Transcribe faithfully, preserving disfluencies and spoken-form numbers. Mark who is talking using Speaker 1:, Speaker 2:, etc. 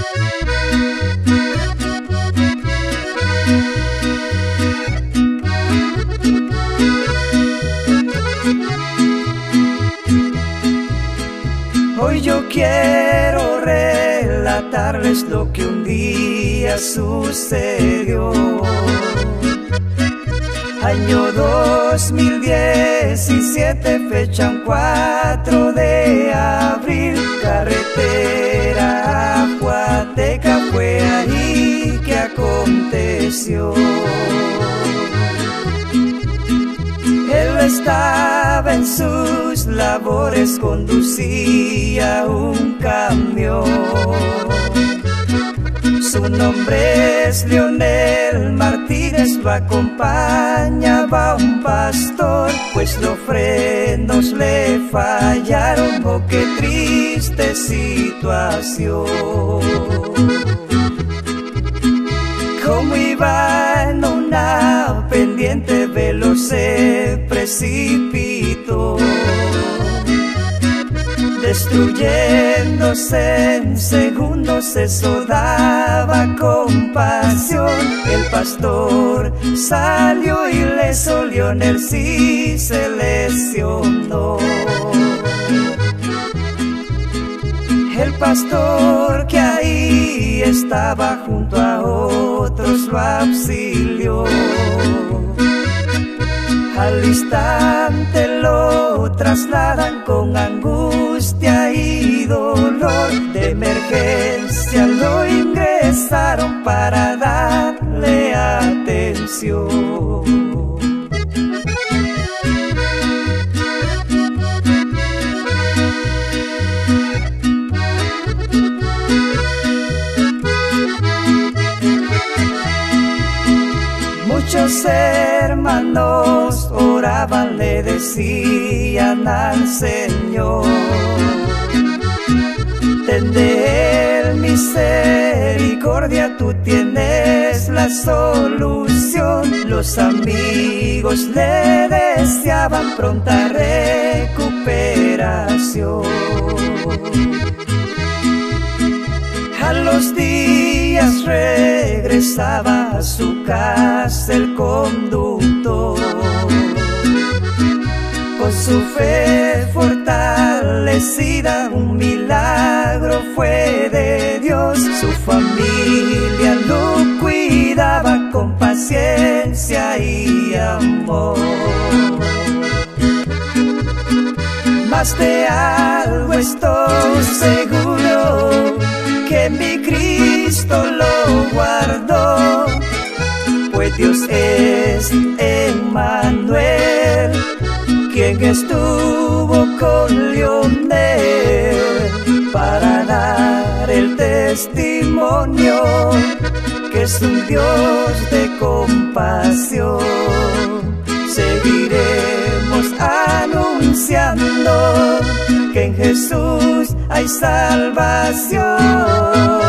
Speaker 1: Hoy yo quiero relatarles lo que un día sucedió. Año dos mil diecisiete, fecha un cuatro de abril, carretera Aguateca, fue ahí que aconteció. Él estaba en sus labores, conducía un camión. Su nombre es Leonel Martínez, lo acompañaba un pastor, pues los frenos le fallaron. Oh, qué triste situación. Como iba en una pendiente, veloz se precipitó, destruyéndose en segundos. Eso daba compasión. El pastor salió ileso, Leonel sí se lesionó. El pastor que ahí estaba junto a otros lo auxilió. Al instante lo trasladan con angustia y dolor. De emergencia lo ingresaron para darle atención. Muchos hermanos oraban, le decían al Señor: ten de él misericordia, tú tienes la solución. Los amigos le deseaban pronta recuperación. A los días regresaba a su casa el conductor, con su fe fortalecida. Un milagro fue de Dios. Su familia lo cuidaba con paciencia y amor. Mas de algo estoy seguro, que mi Cristo lo guardó, pues Dios es Emmanuel, quien estuvo con Leonel para dar el testimonio que es un Dios de compasión. Seguiremos anunciando que en Jesús hay salvación.